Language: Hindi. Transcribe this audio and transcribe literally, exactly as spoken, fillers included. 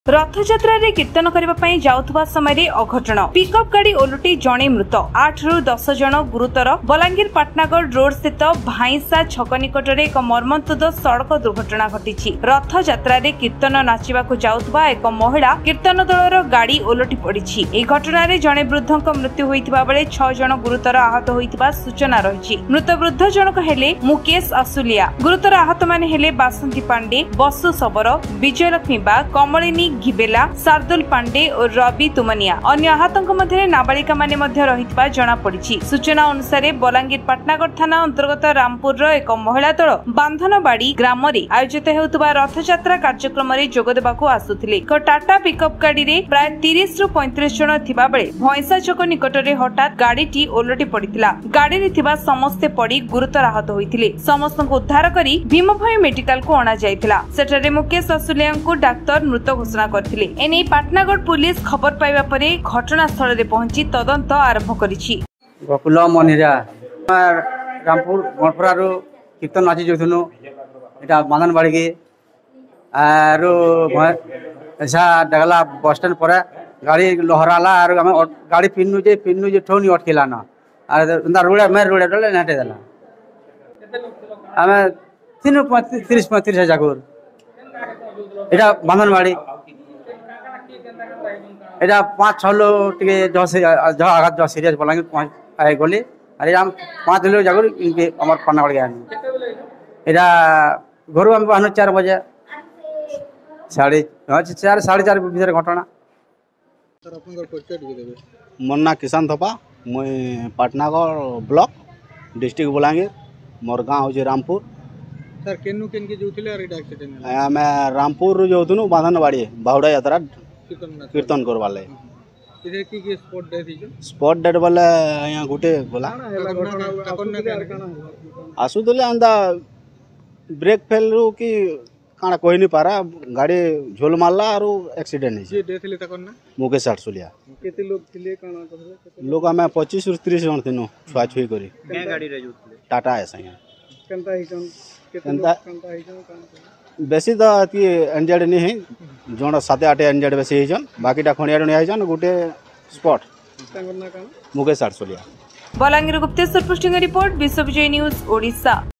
रथयात्रा रे कीर्तन करने जाउथबा समय अघटन पिकअप गाड़ी ओलटी जणे मृत आठ रु दस जन गुरुतर बलांगीर पाटनागढ़ रोड स्थित भाईसा छक निकट में एक मर्मन्तुद सड़क दुर्घटना घटी। रथयात्रा रे कीर्तन नाचिबाकु जाउथबा एक महिला कीर्तन दलर गाड़ी ओलटी पड़ी। एही घटना रे जणे वृद्धक मृत्यु होइतिबा बेले छह जन गुरुतर आहत होइतिबा सूचना रहिछि। मृत वृद्ध जनक हेले मुकेश आसुलिया। गुरुतर आहत माने हेले बासंती पांडे, बसु सबर, विजयलक्ष्मी बाग, कमलिनी घिबेला, शार्दुल पांडे और रवि तुमनिया। अन्य आहतों मध्य नाबालिका माने मध्य रहितबा जणा पड़िछि। सूचना अनुसार बलांगीर पाटनागढ़ थाना अंतर्गत रामपुर एक महिला दल बांधनबाड़ी ग्राम रे आयोजित हेउतबा रथयात्रा कार्यक्रम रे जोग देबाकू आसुथिले। एक टाटा पिकअप गाड़ी रे प्राय तीस रु पैंतीस जन थिबा बेले भैंसा चक निकट रे हठात गाड़ीटी ओलटी पड़िथिला। गाड़ी रे थिबा समस्ते पड़ी गुरुतर आहत होइथिले। समस्त को उद्धार करी भीमभई मेडिकल को अणा जायथिला। सेठरे मुकेश आसुलिया को डाक्टर मृत घोषणा करथिले। एने पाटनागढ़ पुलिस खबर पाइबा परे घटनास्थल रे पहुंची तदंत आरंभ करिछि। गोकुल मनिरा रामपुर गणपुरा रो कीर्तन नाची जोथुनु एटा बांधनबाड़ी के आरो ऐसा डगला बस स्टैंड पर गाड़ी लहराला आरो हम गाड़ी पिन्नु जे पिन्नु जे ठोनी अटकेला ना आर अंदर रोड में रोड डले नाटे देला हमें तीन तीस पैंतीस हजार एटा बांधनबाड़ी एटा पाँच छह लोग टिके जस जह आघात जह सीरियस बलांगीर पहुंच आए गले अरे हम पाँच लोग जागर इनके अमर पाटनागढ़ गए एटा घर हम बाहन चार बजे साढ़े चार साढ़े चार भीतर घटना। मोर ना किसान थपा मुई पाटनागढ़ ब्लॉक डिस्ट्रिक्ट बलांगीर मोर गाँव हूँ रामपुर। सर केनु केन के जोथिले आर एटा एक्सीडेंट आमे रामपुर जोथुनु बांधनबाड़ी बाहुड़ा यात्रा कीर्तन करवा ले इधर की की स्पॉट डेथ हिजो स्पॉट डेथ वाले यहाँ गुटे बोला आसु दले अंदा ब्रेक फेल रू की काना कोई नहीं पारा गाड़ी झोल मारला और एक्सीडेंट है जे डेथ ले तकन ना मुकेश आठसुलिया। केते लोग थिले काना कहले लोग हमें पच्चीस रु तीस जन थिनु छुआ छुई करी के गाड़ी रे जोथिले टाटा है सही केनता हिजन केते लोग केनता हिजन कान बेसी तो अति एनजेड नहीं है जोन सात आठ एनजेड बेसी हिजन बाकीटा खणिया डणिया हिजन गुटे स्पॉट तांगर ना कान मुकेश आठसुलिया। बलांगीर गुप्तेश्वर पुष्टिंग रिपोर्ट विश्व विजय न्यूज ओडिशा।